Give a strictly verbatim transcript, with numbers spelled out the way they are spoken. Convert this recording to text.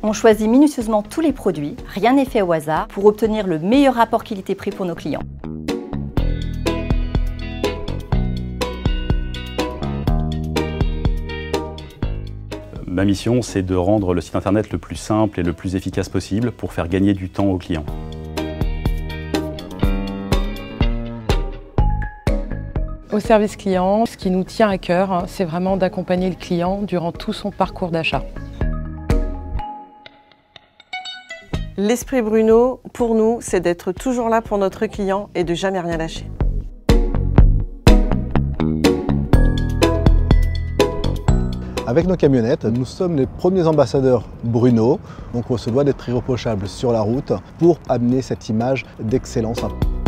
On choisit minutieusement tous les produits, rien n'est fait au hasard, pour obtenir le meilleur rapport qualité-prix pour nos clients. Ma mission, c'est de rendre le site internet le plus simple et le plus efficace possible pour faire gagner du temps aux clients. Au service client, ce qui nous tient à cœur, c'est vraiment d'accompagner le client durant tout son parcours d'achat. L'esprit Bruno, pour nous, c'est d'être toujours là pour notre client et de jamais rien lâcher. Avec nos camionnettes, nous sommes les premiers ambassadeurs Bruno, donc on se doit d'être irréprochable sur la route pour amener cette image d'excellence.